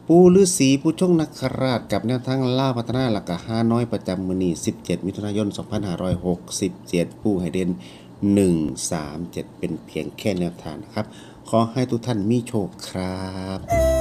ปู่ฤาษีผู้ชงนคราชกับแนวทางล่าพัฒนาหลักห้าน้อยประจำมื้อนี้17มิถุนายน2567ปู่ให้เด่น137เป็นเพียงแค่แนวทางนะครับขอให้ทุกท่านมีโชคครับ